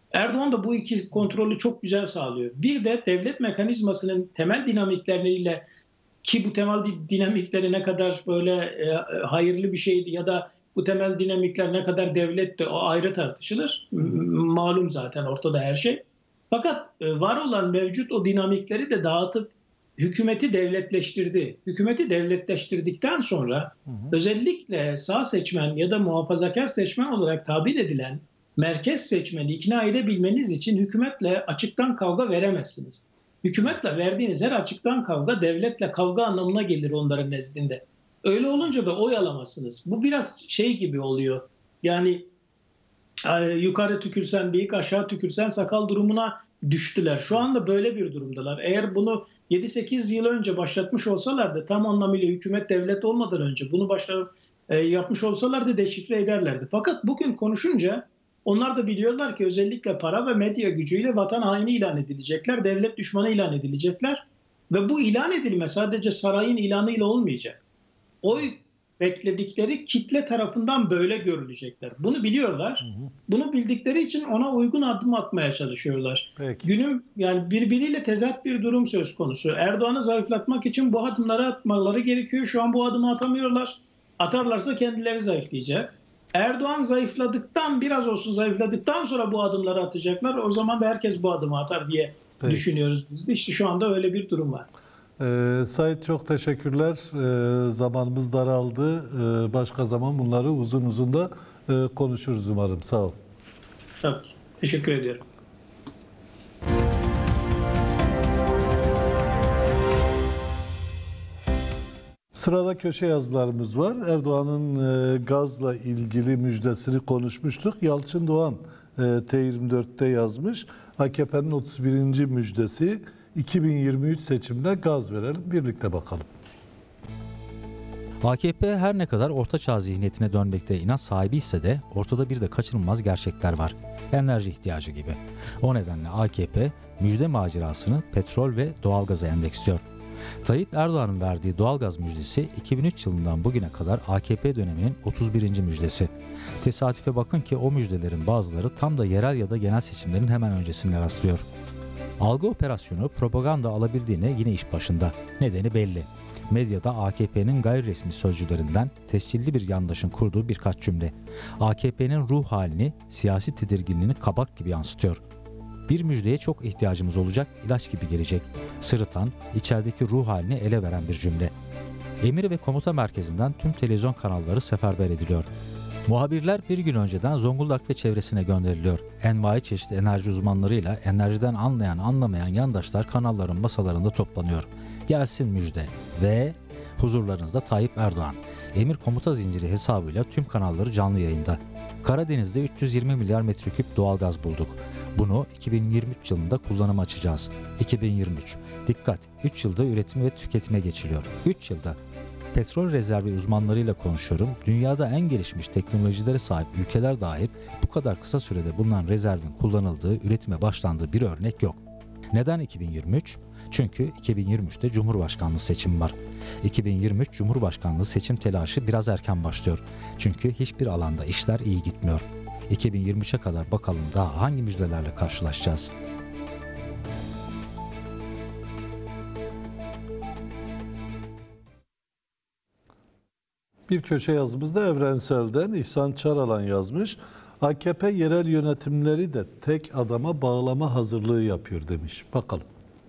Speaker 4: Erdoğan da bu iki kontrolü çok güzel sağlıyor. Bir de devlet mekanizmasının temel dinamikleriyle, ki bu temel dinamikleri ne kadar böyle e, hayırlı bir şeydi ya da bu temel dinamikler ne kadar devletti o ayrı tartışılır. Malum zaten ortada her şey. Fakat e, var olan mevcut o dinamikleri de dağıtıp hükümeti devletleştirdi. Hükümeti devletleştirdikten sonra hı hı. özellikle sağ seçmen ya da muhafazakar seçmen olarak tabir edilen merkez seçmeni ikna edebilmeniz için hükümetle açıktan kavga veremezsiniz. Hükümetle verdiğiniz her açıktan kavga devletle kavga anlamına gelir onların nezdinde. Öyle olunca da oy alamazsınız. Bu biraz şey gibi oluyor. Yani yukarı tükürsen bıyık, aşağı tükürsen sakal durumuna düştüler. Şu anda böyle bir durumdalar. Eğer bunu yedi sekiz yıl önce başlatmış olsalardı, tam anlamıyla hükümet devlet olmadan önce bunu başla, e, yapmış olsalardı deşifre ederlerdi. Fakat bugün konuşunca onlar da biliyorlar ki özellikle para ve medya gücüyle vatan haini ilan edilecekler, devlet düşmanı ilan edilecekler. Ve bu ilan edilme sadece sarayın ilanıyla olmayacak. Oy bekledikleri kitle tarafından böyle görülecekler. Bunu biliyorlar. Hı hı. Bunu bildikleri için ona uygun adım atmaya çalışıyorlar. Peki. Günüm yani birbiriyle tezat bir durum söz konusu. Erdoğan'ı zayıflatmak için bu adımları atmaları gerekiyor. Şu an bu adımı atamıyorlar. Atarlarsa kendileri zayıflayacak. Erdoğan zayıfladıktan biraz olsun zayıfladıktan sonra bu adımları atacaklar. O zaman da herkes bu adımı atar diye Peki. düşünüyoruz biz de. İşte şu anda öyle bir durum var.
Speaker 1: Ee, Sait çok teşekkürler. Ee, zamanımız daraldı. Ee, başka zaman bunları uzun uzun da e, konuşuruz umarım. Sağ ol.
Speaker 4: Tabii. Teşekkür ediyorum.
Speaker 1: Sırada köşe yazılarımız var. Erdoğan'ın e, gazla ilgili müjdesini konuşmuştuk. Yalçın Doğan e, T yirmi dört'te yazmış. A K P'nin otuz birinci müjdesi iki bin yirmi üç seçimine gaz verelim. Birlikte bakalım.
Speaker 5: A K P her ne kadar ortaçağ zihniyetine dönmekte inat sahibi ise de ortada bir de kaçınılmaz gerçekler var. Enerji ihtiyacı gibi. O nedenle A K P müjde macerasını petrol ve doğalgaza endeksliyor. Tayyip Erdoğan'ın verdiği doğalgaz müjdesi iki bin üç yılından bugüne kadar A K P döneminin otuz birinci müjdesi. Tesadüfe bakın ki o müjdelerin bazıları tam da yerel ya da genel seçimlerin hemen öncesine rastlıyor. Algı operasyonu propaganda alabildiğine yine iş başında. Nedeni belli. Medyada A K P'nin gayri resmi sözcülerinden tescilli bir yandaşın kurduğu birkaç cümle. A K P'nin ruh halini, siyasi tedirginliğini kabak gibi yansıtıyor. Bir müjdeye çok ihtiyacımız olacak, ilaç gibi gelecek. Sırıtan, içerideki ruh halini ele veren bir cümle. Emir ve komuta merkezinden tüm televizyon kanalları seferber ediliyor. Muhabirler bir gün önceden Zonguldak ve çevresine gönderiliyor. Envai çeşit enerji uzmanlarıyla enerjiden anlayan anlamayan yandaşlar kanalların masalarında toplanıyor. Gelsin müjde ve huzurlarınızda Tayyip Erdoğan. Emir komuta zinciri hesabıyla tüm kanalları canlı yayında. Karadeniz'de üç yüz yirmi milyar metreküp doğalgaz bulduk. Bunu iki bin yirmi üç yılında kullanıma açacağız. iki bin yirmi üç. Dikkat! üç yılda üretime ve tüketime geçiliyor. üç yılda. Petrol rezervi uzmanlarıyla konuşuyorum. Dünyada en gelişmiş teknolojilere sahip ülkeler dahil bu kadar kısa sürede bulunan rezervin kullanıldığı, üretime başlandığı bir örnek yok. Neden iki bin yirmi üç? Çünkü iki bin yirmi üçte Cumhurbaşkanlığı seçimi var. iki bin yirmi üç Cumhurbaşkanlığı seçim telaşı biraz erken başlıyor. Çünkü hiçbir alanda işler iyi gitmiyor. iki bin yirmi üçe kadar bakalım daha hangi müjdelerle karşılaşacağız?
Speaker 1: Bir köşe yazımızda Evrensel'den İhsan Çaralan yazmış. A K P yerel yönetimleri de tek adama bağlama hazırlığı yapıyor demiş. Bakalım.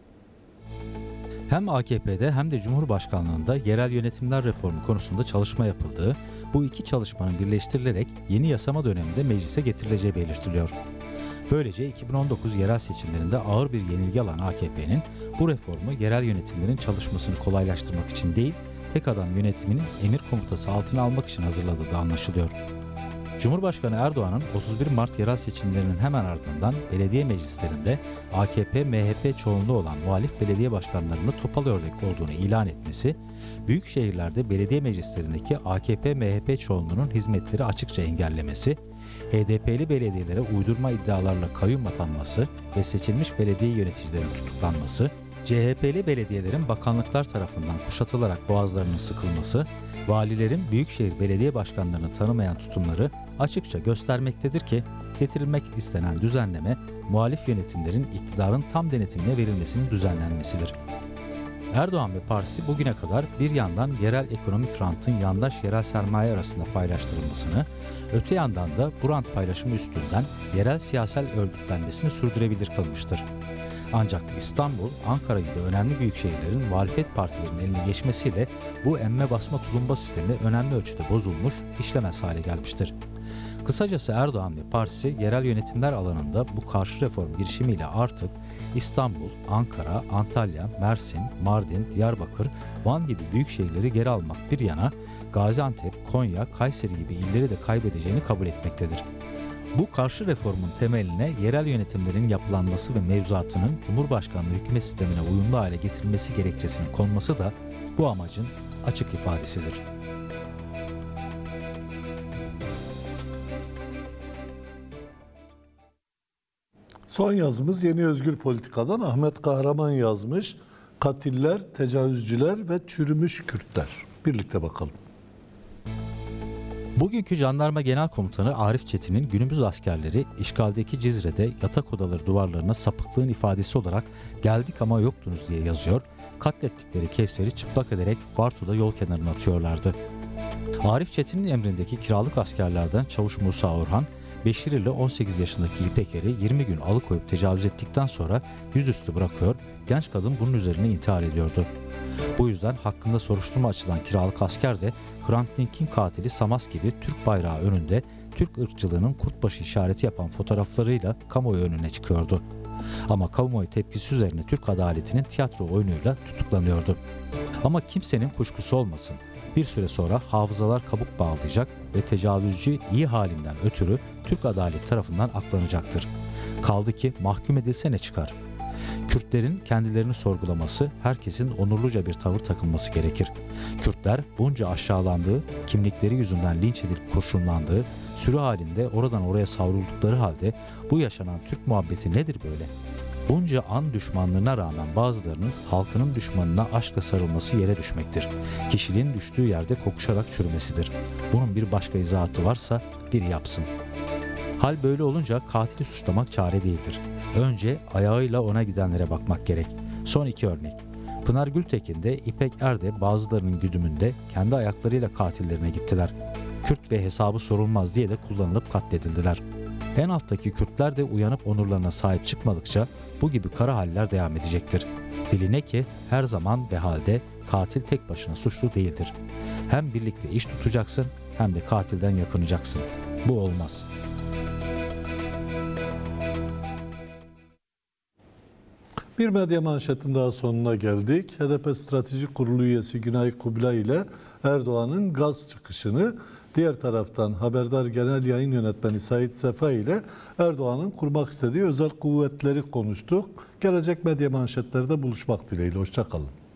Speaker 5: Hem A K P'de hem de Cumhurbaşkanlığında yerel yönetimler reformu konusunda çalışma yapıldığı, bu iki çalışmanın birleştirilerek yeni yasama döneminde meclise getirileceği belirtiliyor. Böylece iki bin on dokuz yerel seçimlerinde ağır bir yenilgi alan A K P'nin bu reformu yerel yönetimlerin çalışmasını kolaylaştırmak için değil, tek adam yönetiminin emir komutası altına almak için hazırladığı da anlaşılıyor. Cumhurbaşkanı Erdoğan'ın otuz bir Mart yerel seçimlerinin hemen ardından belediye meclislerinde A K P M H P çoğunluğu olan muhalif belediye başkanlarının topal ördek olduğunu ilan etmesi, büyük şehirlerde belediye meclislerindeki A K P M H P çoğunluğunun hizmetleri açıkça engellemesi, H D P'li belediyelere uydurma iddialarla kayyum atanması ve seçilmiş belediye yöneticilerin tutuklanması, C H P'li belediyelerin bakanlıklar tarafından kuşatılarak boğazlarının sıkılması, valilerin büyükşehir belediye başkanlarını tanımayan tutumları açıkça göstermektedir ki getirilmek istenen düzenleme muhalif yönetimlerin iktidarın tam denetimine verilmesinin düzenlenmesidir. Erdoğan ve partisi bugüne kadar bir yandan yerel ekonomik rantın yandaş yerel sermaye arasında paylaştırılmasını, öte yandan da bu rant paylaşımı üstünden yerel siyasal örgütlenmesini sürdürebilir kılmıştır. Ancak İstanbul, Ankara gibi önemli büyük şehirlerin muhalefet partilerinin eline geçmesiyle bu emme basma tulumba sistemi önemli ölçüde bozulmuş, işlemez hale gelmiştir. Kısacası Erdoğan ve partisi yerel yönetimler alanında bu karşı reform girişimiyle artık İstanbul, Ankara, Antalya, Mersin, Mardin, Diyarbakır, Van gibi büyük şehirleri geri almak bir yana Gaziantep, Konya, Kayseri gibi illeri de kaybedeceğini kabul etmektedir. Bu karşı reformun temeline yerel yönetimlerin yapılanması ve mevzuatının Cumhurbaşkanlığı hükümet sistemine uyumlu hale getirilmesi gerekçesinin konması da bu amacın açık ifadesidir.
Speaker 1: Son yazımız Yeni Özgür Politika'dan Ahmet Kahraman yazmış. Katiller, tecavüzcüler ve çürümüş Kürtler. Birlikte bakalım.
Speaker 5: Bugünkü Jandarma Genel Komutanı Arif Çetin'in günümüz askerleri işgaldeki Cizre'de yatak odaları duvarlarına sapıklığın ifadesi olarak geldik ama yoktunuz diye yazıyor. Katlettikleri Kevser'i çıplak ederek Bartos'da yol kenarına atıyorlardı. Arif Çetin'in emrindeki kiralık askerlerden Çavuş Musa Orhan, Beşir ile on sekiz yaşındaki İpeker'i yirmi gün alıkoyup tecavüz ettikten sonra yüzüstü bırakıyor, genç kadın bunun üzerine intihar ediyordu. Bu yüzden hakkında soruşturma açılan kiralık asker de Hrant Dink'in katili Samas gibi Türk bayrağı önünde Türk ırkçılığının kurtbaşı işareti yapan fotoğraflarıyla kamuoyu önüne çıkıyordu. Ama kamuoyu tepkisi üzerine Türk adaletinin tiyatro oyunuyla tutuklanıyordu. Ama kimsenin kuşkusu olmasın. Bir süre sonra hafızalar kabuk bağlayacak ve tecavüzcü iyi halinden ötürü Türk adaleti tarafından aklanacaktır. Kaldı ki mahkum edilse ne çıkar? Kürtlerin kendilerini sorgulaması, herkesin onurluca bir tavır takılması gerekir. Kürtler bunca aşağılandığı, kimlikleri yüzünden linç edilip kurşunlandığı, sürü halinde oradan oraya savruldukları halde bu yaşanan Türk muhabbeti nedir böyle? Bunca an düşmanlığına rağmen bazılarının halkının düşmanına aşkla sarılması yere düşmektir. Kişiliğin düştüğü yerde kokuşarak çürümesidir. Bunun bir başka izahatı varsa biri yapsın. Hal böyle olunca katili suçlamak çare değildir. Önce ayağıyla ona gidenlere bakmak gerek. Son iki örnek. Pınar Gültekin de İpek Er de bazılarının güdümünde kendi ayaklarıyla katillerine gittiler. Kürt ve hesabı sorulmaz diye de kullanılıp katledildiler. En alttaki Kürtler de uyanıp onurlarına sahip çıkmadıkça bu gibi kara haller devam edecektir. Biline ki her zaman ve halde katil tek başına suçlu değildir. Hem birlikte iş tutacaksın hem de katilden yakınacaksın. Bu olmaz.
Speaker 1: Bir medya manşetin daha sonuna geldik. H D P Strateji Kurulu üyesi Günay Kubilay ile Erdoğan'ın gaz çıkışını, diğer taraftan Haberdar Genel Yayın Yönetmeni Sait Sefa ile Erdoğan'ın kurmak istediği özel kuvvetleri konuştuk. Gelecek medya manşetlerde buluşmak dileğiyle. Hoşça kalın.